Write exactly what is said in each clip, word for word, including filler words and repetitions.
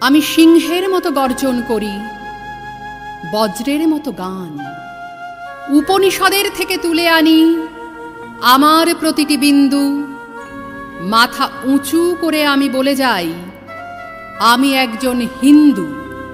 আমি সিংহের মতো গর্জন করি, বজ্রের মতো গান। উপনিষদের থেকে তুলে আনি আমার প্রতিটি বিন্দু। মাথা উঁচু করে আমি বলে যাই, আমি একজন হিন্দু।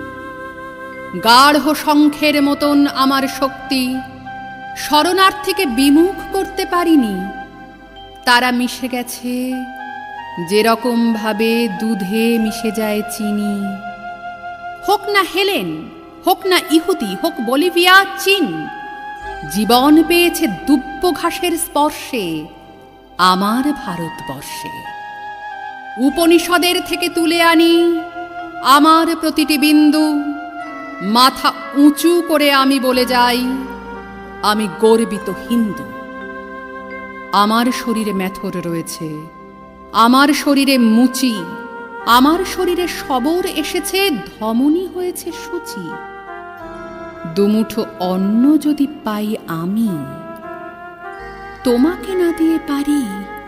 গাঢ় শঙ্খের মতন আমার শক্তি শরণার্থীকে বিমুখ করতে পারিনি। তারা মিশে গেছে যেরকম ভাবে দুধে মিশে যায় চিনি। হোক না হেলেন, হোক না ইহুদি, হোক বলিভিয়া, চীন, জীবন পেয়েছে দুব্য ঘাসের স্পর্শে আমার ভারতবর্ষে। উপনিষদের থেকে তুলে আনি আমার প্রতিটি বিন্দু। মাথা উঁচু করে আমি বলে যাই, আমি গর্বিত হিন্দু। আমার শরীরে মেথর রয়েছে, আমার শরীরে মুচি, আমার শরীরে সবর এসেছে, ধমনী হয়েছে সূচি। দুমুঠো অন্ন যদি পাই আমি, তোমাকে না দিয়ে পারি?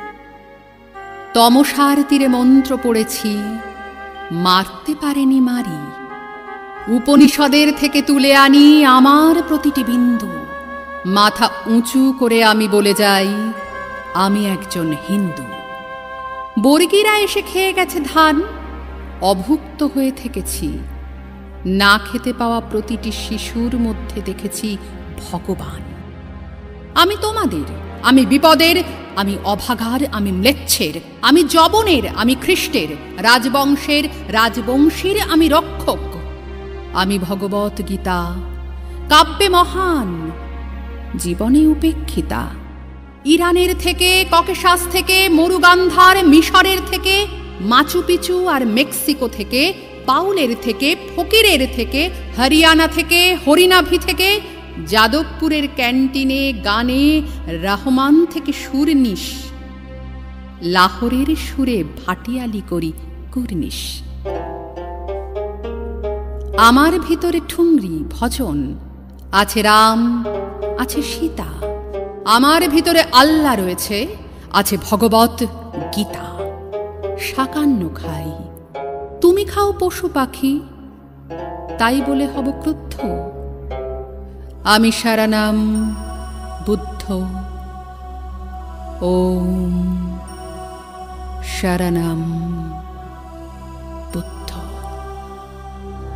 তমসার তীরে মন্ত্র পড়েছি, মারতে পারেনি মারি। উপনিষদের থেকে তুলে আনি আমার প্রতিটি বিন্দু। মাথা উঁচু করে আমি বলে যাই, আমি একজন হিন্দু। বর্গীরা এসে খেয়ে গেছে ধান, অভুক্ত হয়ে থেকেছি। না খেতে পাওয়া প্রতিটি শিশুর মধ্যে দেখেছি ভগবান। আমি তোমাদের, আমি বিপদের, আমি অভাগার, আমি ম্লেচ্ছের, আমি যবনের, আমি খ্রিস্টের, রাজবংশের, রাজবংশীর আমি রক্ষক। আমি ভগবত গীতা, কাব্যে মহান, জীবনে উপেক্ষিতা। ইরানের থেকে, ককেশাস থেকে, মরুগান্ধার, মিশরের থেকে, মাচুপিচু আর মেক্সিকো থেকে, পাউলের থেকে, ফকিরের থেকে, হরিয়ানা থেকে, হরিনাভি থেকে, যাদবপুরের ক্যান্টিনে গানে রহমান থেকে সুরনিশ, লাহোরের সুরে ভাটিয়ালি করি কুর্নিশ। আমার ভিতরে ঠুংরি ভজন, আছে রাম, আছে সীতা। আমার ভিতরে আল্লাহ রয়েছে, আছে ভগবত গীতা। শাকান্ন খাই, তুমি খাও পশু পাখি, তাই বলে হব ক্রুদ্ধ? আমি শরণম বুদ্ধ, ওম শরণম বুদ্ধ।